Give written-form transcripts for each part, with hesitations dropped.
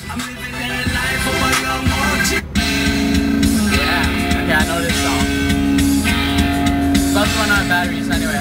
Yeah, okay, I know this song. It's about to run out of batteries anyway.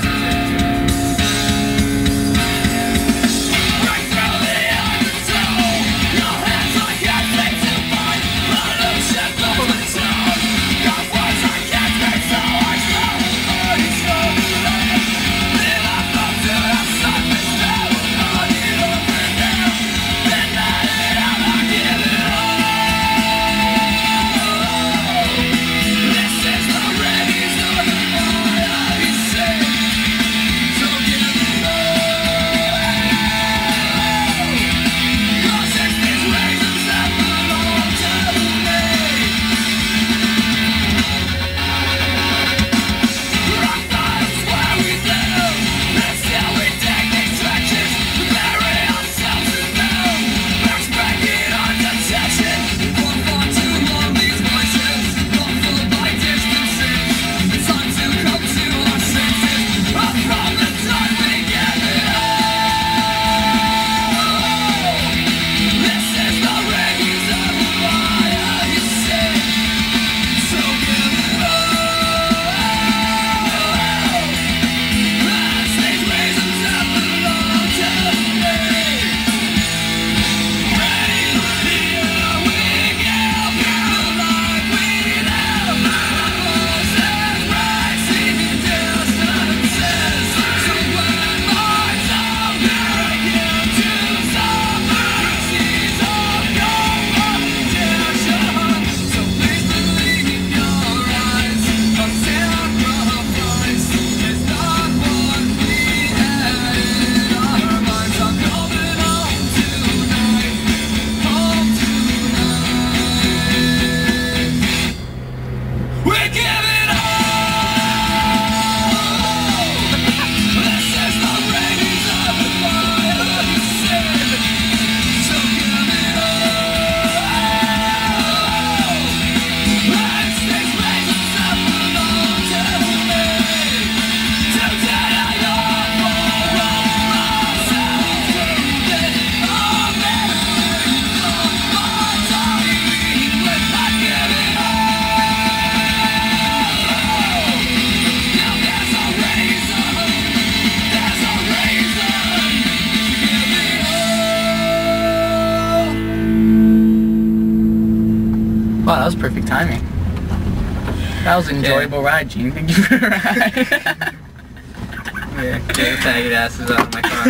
Wow, that was perfect timing. That was an enjoyable ride, Gene. Thank you for the ride. Yeah, get faggot asses out of my car.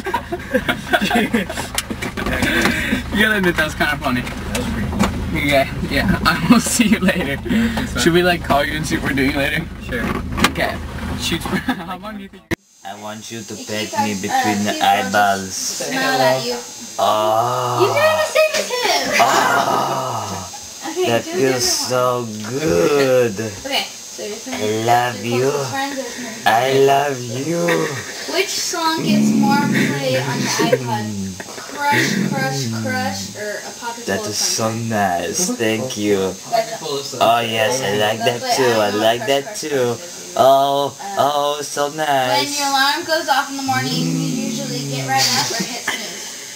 You gotta admit that was kind of funny. That was pretty cool. Yeah, I will see you later. Should we like call you and see what we're doing later? Sure. Okay. Shoot. How long do you think I want you to pet me between the eyeballs. Smile at you. Oh. You did the same as him. Oh. Okay, That do feels so good. Okay, so you're I love you. friends. I love you. Which song gets more play on the iPod? Crush, Crush, Crush, or A Pocket Full That of is so Sunshine? nice. Thank you. That's Oh yes, I like that too. I like that too. Oh, so when nice. your alarm goes off in the morning, you usually get right up or hit snooze.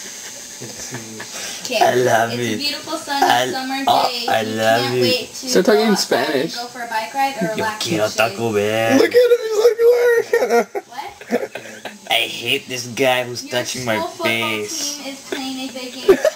Okay, I love it's it. a beautiful sunny summer day. I You love can't it. wait to So talking go in outside Spanish. and go for a bike ride or Yo relax in quiero the shade. Taco Bell. Look at him, he's like, What? I hate this guy who's Your touching my school football face. team is playing a big game